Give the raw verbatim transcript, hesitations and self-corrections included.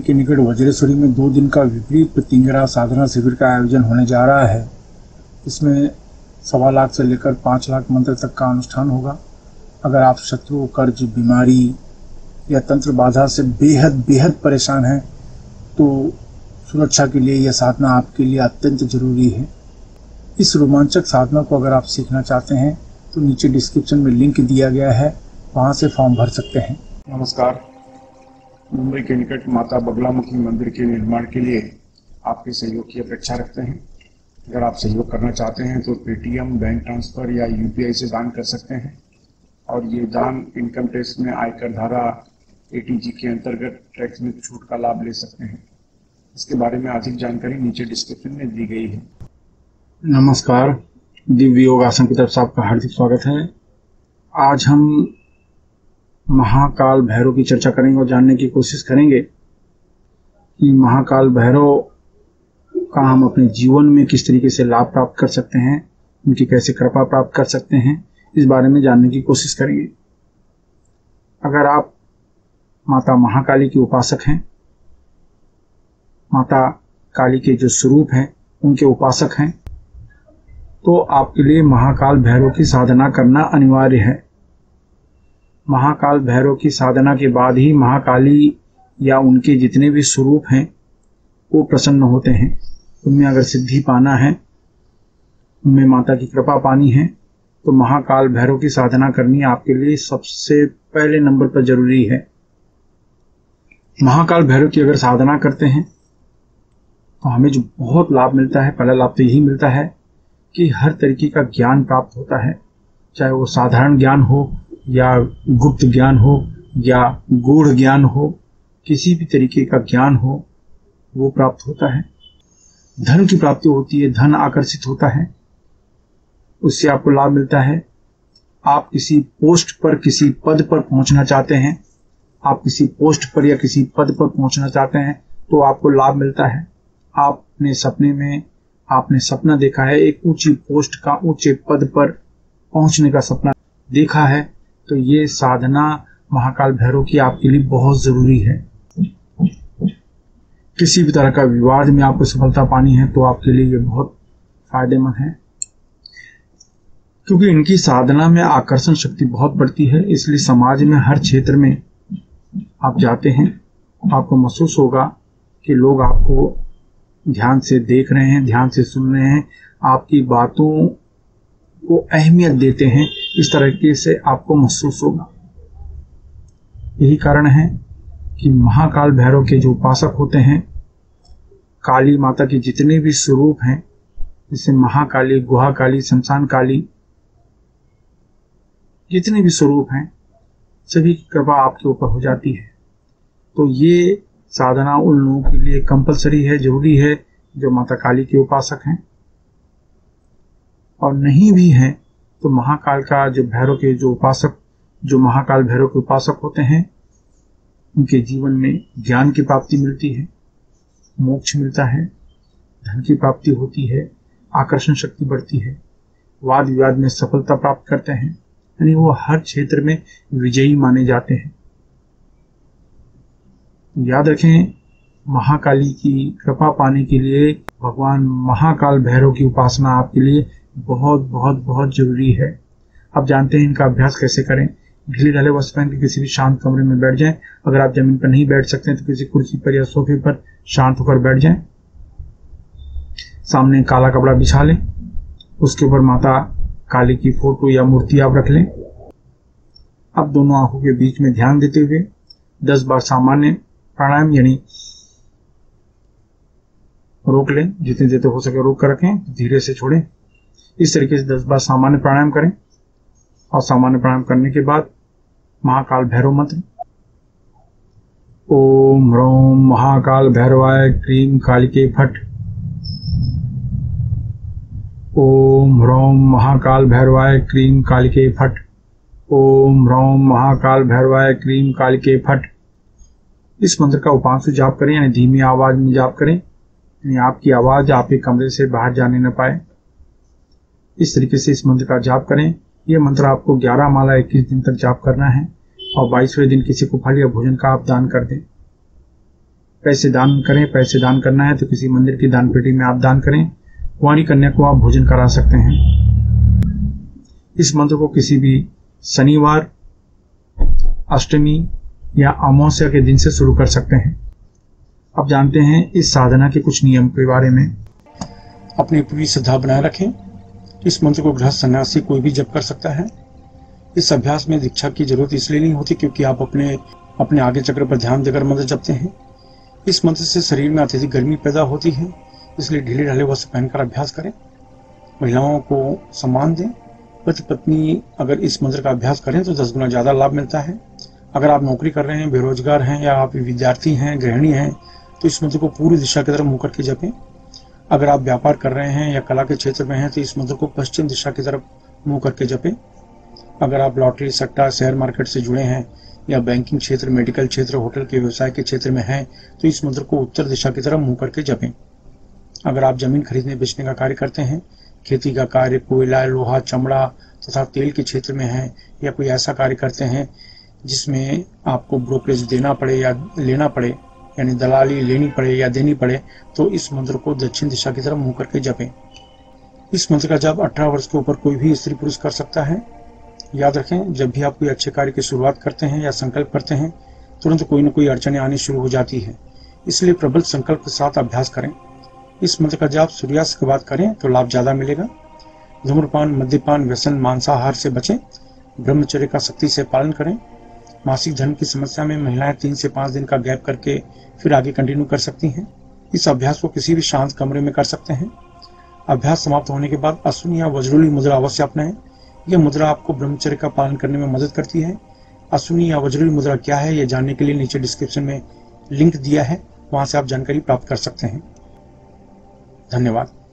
के निकट वज्रेश्वरी में दो दिन का विपरीत प्रतिंगरा साधना शिविर का आयोजन होने जा रहा है। इसमें सवा लाख से लेकर पाँच लाख मंत्र तक का अनुष्ठान होगा। अगर आप शत्रु, कर्ज, बीमारी या तंत्र बाधा से बेहद बेहद परेशान हैं तो सुरक्षा के लिए यह साधना आपके लिए अत्यंत जरूरी है। इस रोमांचक साधना को अगर आप सीखना चाहते हैं तो नीचे डिस्क्रिप्शन में लिंक दिया गया है, वहां से फॉर्म भर सकते हैं। नमस्कार। मुंबई के निकट माता बगलामुखी मंदिर के निर्माण के लिए आपके सहयोग की अपेक्षा रखते हैं। अगर आप सहयोग करना चाहते हैं तो पेटीएम, बैंक ट्रांसफर या यूपीआई से दान कर सकते हैं और ये दान इनकम टैक्स में आयकर धारा एटीजी के अंतर्गत टैक्स में छूट का लाभ ले सकते हैं। इसके बारे में अधिक जानकारी नीचे डिस्क्रिप्शन में दी गई है। नमस्कार, दिव्य योग आसन की तरफ से आपका हार्दिक स्वागत है। आज हम महाकाल भैरव की चर्चा करेंगे और जानने की कोशिश करेंगे कि महाकाल भैरव का हम अपने जीवन में किस तरीके से लाभ प्राप्त कर सकते हैं, उनकी कैसे कृपा प्राप्त कर सकते हैं, इस बारे में जानने की कोशिश करेंगे। अगर आप माता महाकाली के उपासक हैं, माता काली के जो स्वरूप हैं उनके उपासक हैं, तो आपके लिए महाकाल भैरव की साधना करना अनिवार्य है। महाकाल भैरव की साधना के बाद ही महाकाली या उनके जितने भी स्वरूप हैं वो प्रसन्न होते हैं। उनमें अगर सिद्धि पाना है, उनमें माता की कृपा पानी है, तो महाकाल भैरव की साधना करनी आपके लिए सबसे पहले नंबर पर जरूरी है। महाकाल भैरव की अगर साधना करते हैं तो हमें जो बहुत लाभ मिलता है, पहला लाभ तो यही मिलता है कि हर तरीके का ज्ञान प्राप्त होता है, चाहे वो साधारण ज्ञान हो या गुप्त ज्ञान हो या गूढ़ ज्ञान हो, किसी भी तरीके का ज्ञान हो वो प्राप्त होता है। धन की प्राप्ति होती है, धन आकर्षित होता है, उससे आपको लाभ मिलता है। आप किसी पोस्ट पर, किसी पद पर पहुंचना चाहते हैं, आप किसी पोस्ट पर या किसी पद पर पहुंचना चाहते हैं तो आपको लाभ मिलता है। आपने सपने में आपने सपना देखा है, एक ऊंची पोस्ट का, ऊंचे पद पर पहुंचने का सपना देखा है, तो ये साधना महाकाल भैरव की आपके लिए बहुत जरूरी है। किसी भी तरह का विवाद में आपको सफलता पानी है तो आपके लिए ये बहुत फायदेमंद है, क्योंकि इनकी साधना में आकर्षण शक्ति बहुत बढ़ती है। इसलिए समाज में हर क्षेत्र में आप जाते हैं, आपको महसूस होगा कि लोग आपको ध्यान से देख रहे हैं, ध्यान से सुन रहे हैं, आपकी बातों को अहमियत देते हैं, इस तरीके से आपको महसूस होगा। यही कारण है कि महाकाल भैरव के जो उपासक होते हैं, काली माता के जितने भी स्वरूप हैं, जैसे महाकाली, गुहा काली, शमशान काली, जितने भी स्वरूप हैं, सभी की कृपा आपके ऊपर हो जाती है। तो ये साधना उन लोगों के लिए कंपलसरी है, जरूरी है जो माता काली के उपासक हैं। और नहीं भी हैं तो महाकाल का जो भैरव के जो उपासक जो महाकाल भैरव के उपासक होते हैं, उनके जीवन में ज्ञान की प्राप्ति मिलती है, मोक्ष मिलता है, धन की प्राप्ति होती है, आकर्षण शक्ति बढ़ती है, वाद विवाद में सफलता प्राप्त करते हैं, यानी वो हर क्षेत्र में विजयी माने जाते हैं। याद रखें, महाकाली की कृपा पाने के लिए भगवान महाकाल भैरव की उपासना आपके लिए बहुत बहुत बहुत जरूरी है। अब जानते हैं इनका अभ्यास कैसे करें। ढीले ढाले वस्त्र पहन के किसी भी शांत कमरे में बैठ जाएं। अगर आप जमीन पर नहीं बैठ सकते हैं तो किसी कुर्सी पर या सोफे पर शांत होकर बैठ जाएं। सामने काला कपड़ा बिछा लें, उसके ऊपर माता काली की फोटो या मूर्ति आप रख लें। अब दोनों आंखों के बीच में ध्यान देते हुए दस बार सामान्य प्राणायाम यानी रोक लें, जितनी देर तक हो सके रोक कर रखें, धीरे से छोड़ें। इस तरीके से दस बार सामान्य प्राणायाम करें और सामान्य प्राणायाम करने के बाद महाकाल भैरव मंत्र, ओम ह्रौम महाकाल भैरवाय क्रीम कालिके फट, ओम ह्रौम महाकाल भैरवाय क्रीम कालिके फट, ओम ह्रौम महाकाल भैरवाय क्रीम कालिके फट। इस मंत्र का उपांशु जाप करें, यानी धीमी आवाज में जाप करें, यानी आपकी आवाज आपके कमरे से बाहर जाने न पाए। इस तरीके से इस मंत्र का जाप करें। यह मंत्र आपको ग्यारह माला इक्कीस दिन तक जाप करना है और बाईसवें दिन किसी को फल या भोजन का आप दान कर दें। पैसे दान करें। पैसे दान करना है तो किसी मंदिर की दान पेटी में आप दान करें। कुंवारी कन्या को आप भोजन करा सकते हैं। इस मंत्र को किसी भी शनिवार, अष्टमी या अमावस्या के दिन से शुरू कर सकते हैं। अब जानते हैं इस साधना के कुछ नियम के बारे में। अपनी पूरी श्रद्धा बनाए रखें। इस मंत्र को गृहस्थ सन्यासी कोई भी जप कर सकता है। इस अभ्यास में दीक्षा की जरूरत इसलिए नहीं होती क्योंकि आप अपने अपने आगे चक्र पर ध्यान देकर मंत्र जपते हैं। इस मंत्र से शरीर में अत्यधिक गर्मी पैदा होती है, इसलिए ढीले ढाले वस्त्र पहनकर अभ्यास करें। महिलाओं को सम्मान दें। पति पत्नी अगर इस मंत्र का अभ्यास करें तो दस गुना ज्यादा लाभ मिलता है। अगर आप नौकरी कर रहे हैं, बेरोजगार हैं या आप विद्यार्थी हैं, गृहिणी हैं, तो इस मंत्र को पूरी दिशा की तरफ मुंह करके जपें। अगर आप व्यापार कर रहे हैं या कला के क्षेत्र में हैं तो इस मंत्र को पश्चिम दिशा की तरफ मुंह करके जपें। अगर आप लॉटरी, सट्टा, शेयर मार्केट से जुड़े हैं या बैंकिंग क्षेत्र, मेडिकल क्षेत्र, होटल के व्यवसाय के क्षेत्र में हैं तो इस मंत्र को उत्तर दिशा की तरफ मुंह करके जपें। अगर आप जमीन खरीदने बेचने का कार्य करते हैं, खेती का कार्य, कोयला, लोहा, चमड़ा तथा तेल के क्षेत्र में हैं या कोई ऐसा कार्य करते हैं जिसमें आपको ब्रोकरेज देना पड़े या लेना पड़े, यानी दलाली लेनी पड़े या देनी पड़े, तो इस मंत्र को दक्षिण दिशा की तरफ मुंह करके जपें। इस मंत्र का जप अठारह वर्ष के ऊपर कोई भी स्त्री पुरुष कर सकता है। याद रखें, जब भी आप कोई अच्छे कार्य की शुरुआत करते हैं या संकल्प करते हैं, तुरंत कोई न कोई अड़चनें आनी शुरू हो जाती है, इसलिए प्रबल संकल्प के साथ अभ्यास करें। इस मंत्र का जाप सूर्यास्त के बाद करें तो लाभ ज्यादा मिलेगा। धूम्रपान, मद्यपान, व्यसन, मांसाहार से बचें। ब्रह्मचर्य का सख्ती से पालन करें। मासिक धर्म की समस्या में महिलाएं तीन से पांच दिन का गैप करके फिर आगे कंटिन्यू कर सकती हैं। इस अभ्यास को किसी भी शांत कमरे में कर सकते हैं। अभ्यास समाप्त होने के बाद अश्विनी या वज्रोली मुद्रा अवश्य अपनाएं। यह मुद्रा आपको ब्रह्मचर्य का पालन करने में मदद करती है। अश्विनी या वज्रोली मुद्रा क्या है, यह जानने के लिए नीचे डिस्क्रिप्शन में लिंक दिया है, वहां से आप जानकारी प्राप्त कर सकते हैं। धन्यवाद।